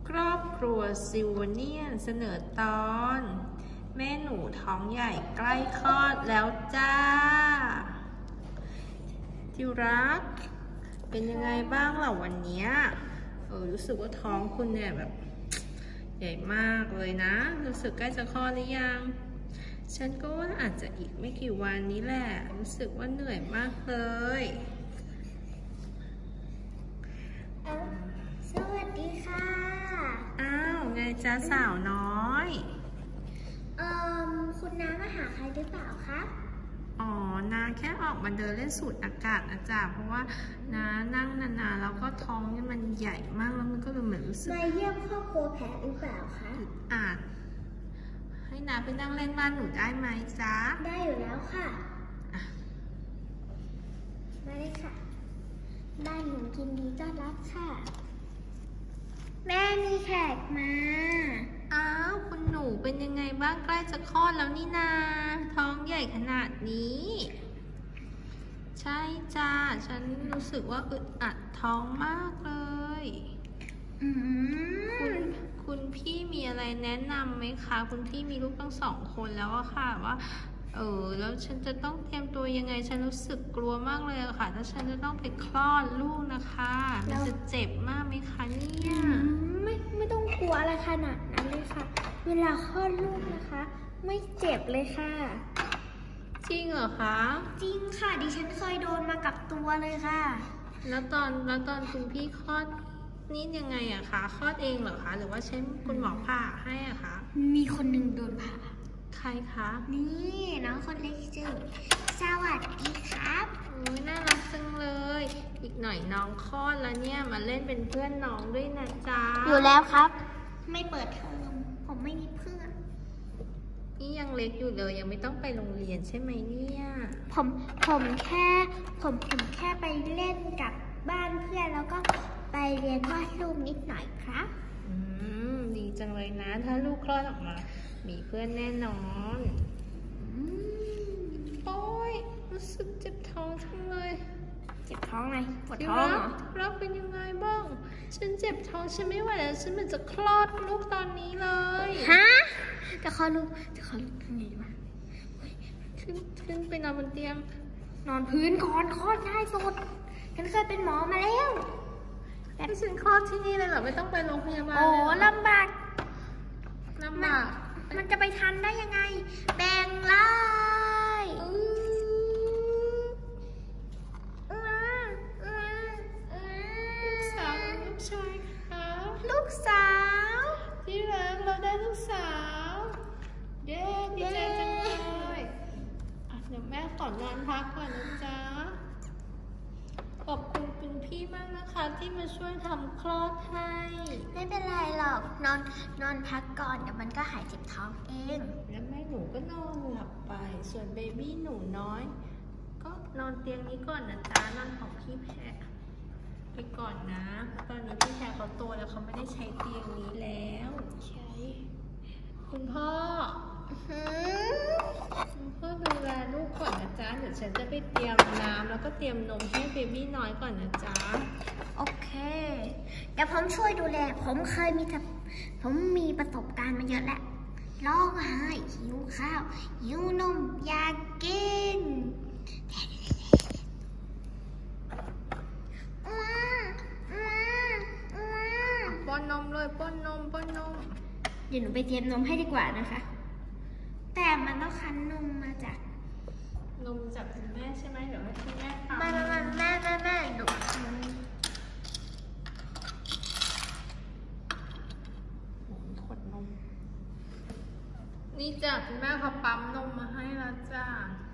ครอบครัวซิลเวเนียนเสนอตอนแม่หนูท้องใหญ่ใกล้คลอดแล้วจ้าที่รักเป็นยังไงบ้างล่ะวันนี้รู้สึกว่าท้องคุณเนี่ยแบบใหญ่มากเลยนะรู้สึกใกล้จะคลอดหรือยังฉันก็ว่าอาจจะอีกไม่กี่วันนี้แหละรู้สึกว่าเหนื่อยมากเลยสวัสดีค่ะอ้าวไงจ้าสาวน้อยคุณน้ามาหาใครหรือเปล่าคะอ๋อน้าแค่ออกมาเดินเล่นสูดอากาศนะจ๊ะเพราะว่าน้านั่งนานๆแล้วก็ท้องนี่มันใหญ่มากแล้วมันก็เลยเหมือนรู้สึกมาเยี่ยมครอบครัวแผลหรือเปล่าคะให้น้าไปนั่งเล่นบ้านหนูได้ไหมจ๊ะได้อยู่แล้วค่ะมาเลยค่ะบ้านหนูยินดีต้อนรับค่ะแม่มีแขกมาอ้าวคุณหนูเป็นยังไงบ้างใกล้จะคลอดแล้วนี่นาท้องใหญ่ขนาดนี้ใช่จ้าฉันรู้สึกว่าอึดอัดท้องมากเลยคุณพี่มีอะไรแนะนำไหมคะคุณพี่มีลูกทั้ง2 คนแล้วอะค่ะว่าแล้วฉันจะต้องเตรียมตัวยังไงฉันรู้สึกกลัวมากเลยอะค่ะถ้าฉันจะต้องไปคลอดลูกนะคะมันจะเจ็บมากไหมคะเนี่ยไม่ต้องกลัวอะไรขนาดนั้นเลยค่ะเวลาคลอดลูกนะคะไม่เจ็บเลยค่ะจริงเหรอคะจริงค่ะดิฉันเคยโดนมากับตัวเลยค่ะแล้วตอนคุณพี่คลอดนี่ยังไงอะคะคลอดเองเหรอคะหรือว่าใช้คุณหมอผ่าให้อะคะมีคนหนึ่งโดนผ่าใครคะนี่น้องคนเล็กจืดสวัสดีครับน่ารักจังเลยอีกหน่อยน้องคลอดแล้วเนี่ยมาเล่นเป็นเพื่อนน้องด้วยนะจ๊ะอยู่แล้วครับไม่เปิดเทอมผมไม่มีเพื่อนนี่ยังเล็กอยู่เลยยังไม่ต้องไปโรงเรียนใช่ไหมเนี่ยผมแค่ไปเล่นกับบ้านเพื่อนแล้วก็ไปเรียนวาดรูปนิดหน่อยครับดีจังเลยนะถ้าลูกคลอดออกมามีเพื่อนแน่นอนโอ๊ยรู้สึกเจ็บท้องจังเลยเจ็บท้องไงปวดท้องเหรอรับเป็นยังไงบ้างฉันเจ็บท้องฉันไม่ไหวแล้วฉันมันจะคลอดลูกตอนนี้เลยฮะจะคลอดลูกทำไงวะขึ้นไปนอนบนเตียงนอนพื้นก่อนคลอดง่ายสุดฉันเคยเป็นหมอมาแล้วแต่ฉันคลอดที่นี่เลยเหรอไม่ต้องไปโรงพยาบาลโอ้ลำบากมันจะไปทันได้ยังไงแบ่งไล่ลูกสาวลูกชายคะลูกสาวที่รักเราได้ลูกสาวเย้ดีใจจังเลยเดี๋ยวแม่ขอนอนพักก่อนนะจ๊ะขอบคุณคุณพี่มากนะคะที่มาช่วยทำคลอดให้ไม่เป็นไรหรอกนอนพักก่อนเดี๋ยวมันก็หายเจ็บท้องเองแล้วแม่หนูก็นอนหลับไปส่วนเบบี้หนูน้อยก็นอนเตียงนี้ก่อนนะจ๊ะนอนของพี่แพรไปก่อนนะตอนนี้พี่แพรเขาโตแล้วเขาไม่ได้ใช้เตียงนี้แล้วใช่คุณพ่อดูแลลูกก่อนนะจ๊ะเดี๋ยวฉันจะไปเตรียมน้ำแล้วก็เตรียมนมให้เบบี้น้อยก่อนนะจ๊ะโอเคเดี๋ยวผมช่วยดูแลผมมีประสบการณ์มาเยอะแล้วร้องไห้หิวข้าวหิวนมอยากกินป้อนนมเลยป้อนนมเดี๋ยวหนูไปเตรียมนมให้ดีกว่านะคะแต่มันต้องคั้นนมมาจากนมจากคุณแม่ใช่ไหมเดี๋ยวให้คุณแม่ทำแม่ดูขวดนมนี่จ้ะคุณแม่เขาปั๊มนมมาให้แล้วจ้ะ